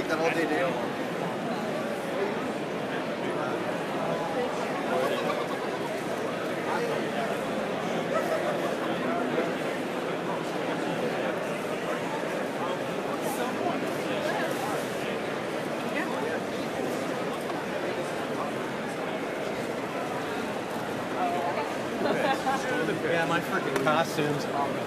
that all day, dude. Yeah, my freaking costumes.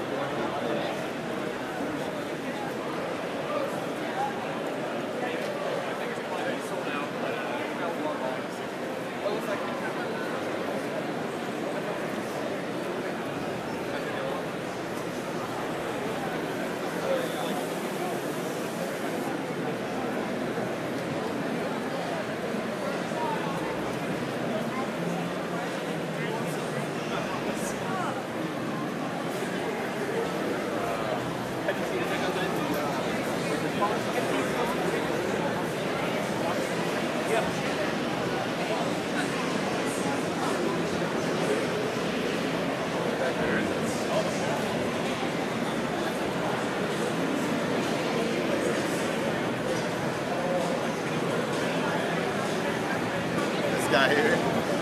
Guy here.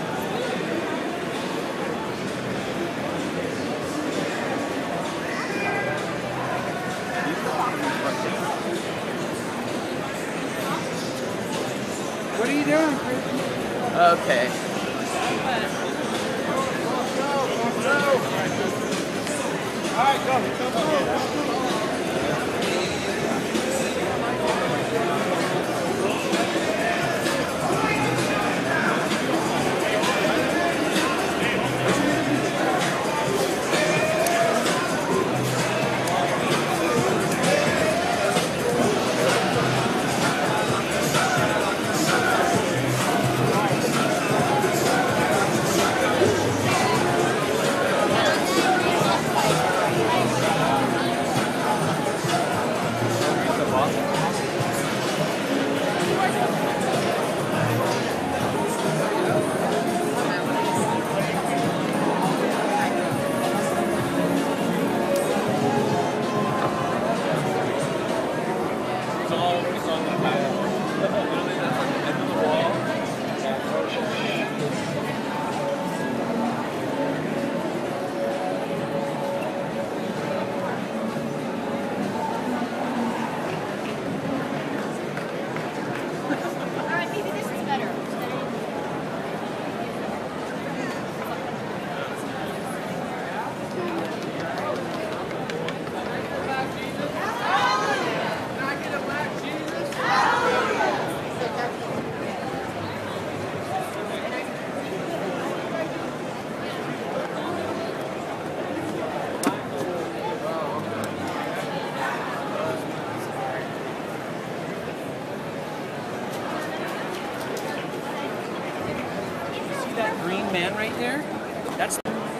What are you doing? Okay. All right, go. Green man right there? That's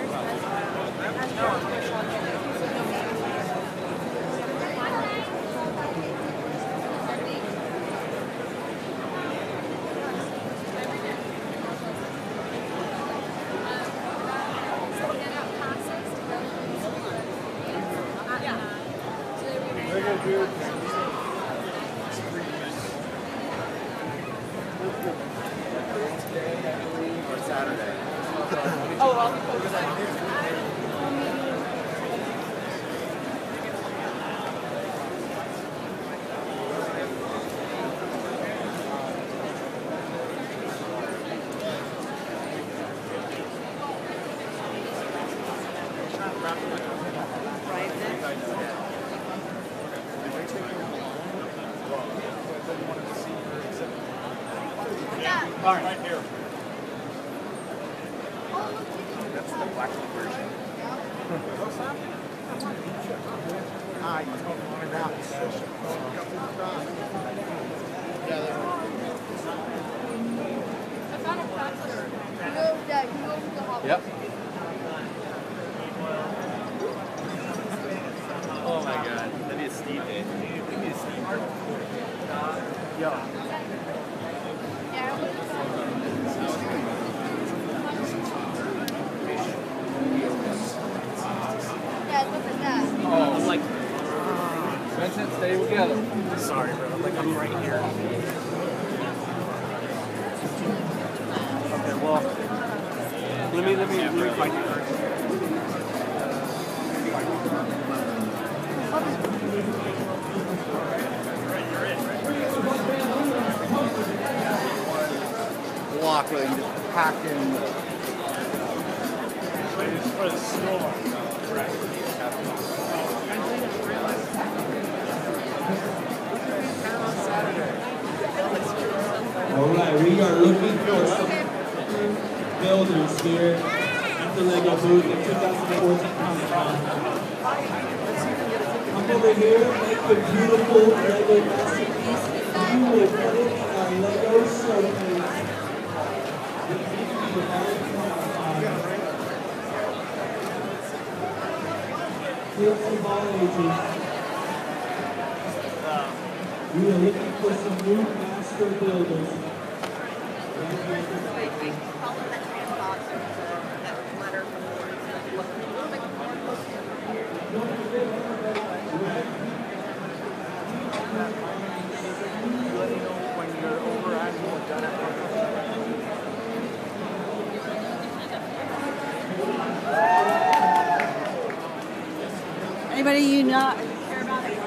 Saturday. Oh, I'll be focused on here. All right, right here. That's the black version. Hi, Yep. Oh my god, that'd be a Steve day. That'd be a Steve day. Yo. Oh, I'm like, Vincent, stay together. Sorry, bro. I'm like, come right here. Okay, well, let me find you first. Block where they can just pack in. It's for the store. Right. Alright, we are looking for some builders here at the Lego booth in 2014 Comic-Con. Come over here, make a beautiful Lego masterpiece. You will put it in our Lego showcase. Kids of all ages. We are looking for some new master builders. Anybody you not care about it?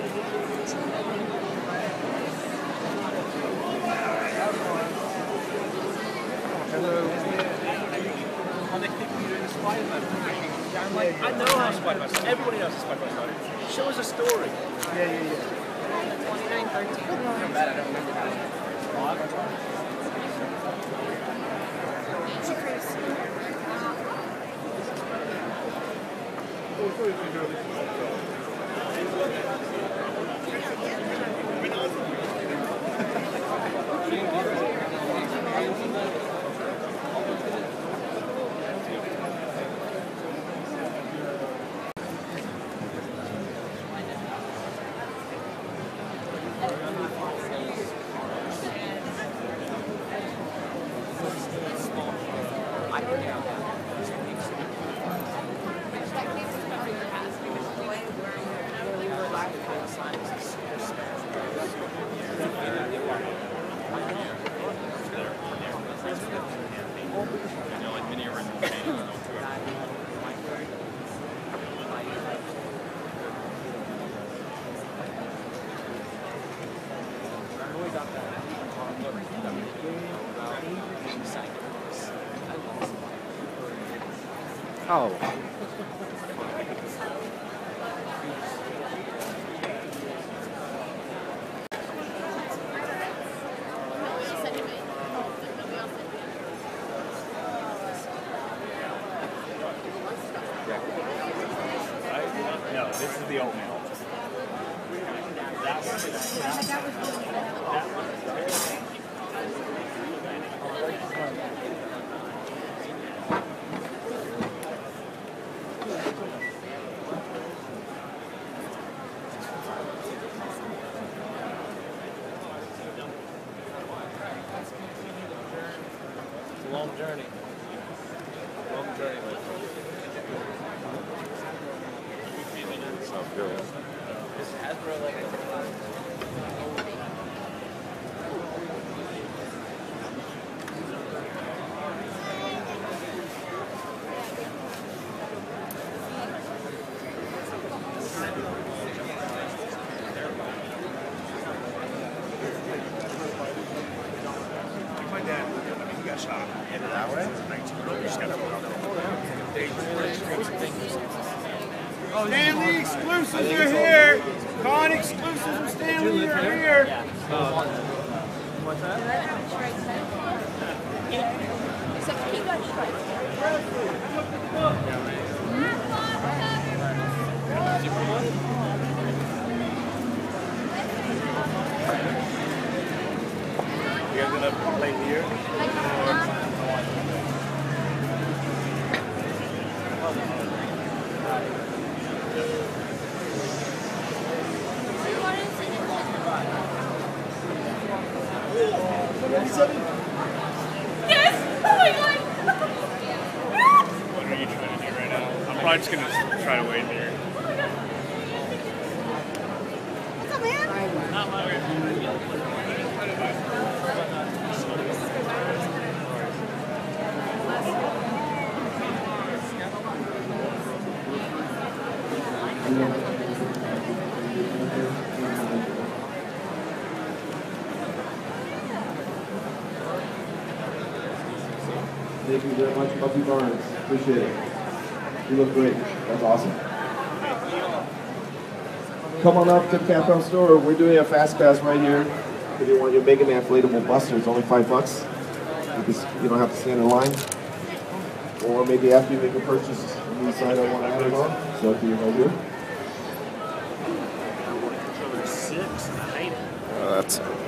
I'm like, I know how Spider-Man started. Everybody knows how Spider-Man started. Show us a story. Yeah. 2913. I don't remember that. Oh. No, this is the oatmeal. That It's a long journey. Long journey, my friend. Sounds good. Is Hasbro like my dad, he got shot. Headed that way? Oh, Stanley exclusives are here. Con exclusives with Stanley are here. What's that? Except he got striped. You guys gonna play here? Yes! Oh my god! What are you trying to do right now? I'm probably just gonna try to wait here. What's up, man? Not my Thank you very much, Buffy Barnes. Appreciate it. You look great. That's awesome. Come on up to the Campground Store. We're doing a fast pass right here. If you want your Mega Man inflatable buster, it's only $5. You don't have to stand in line. Or maybe after you make a purchase, you decide I want to add it on. So up to you right here. Six, 9. That's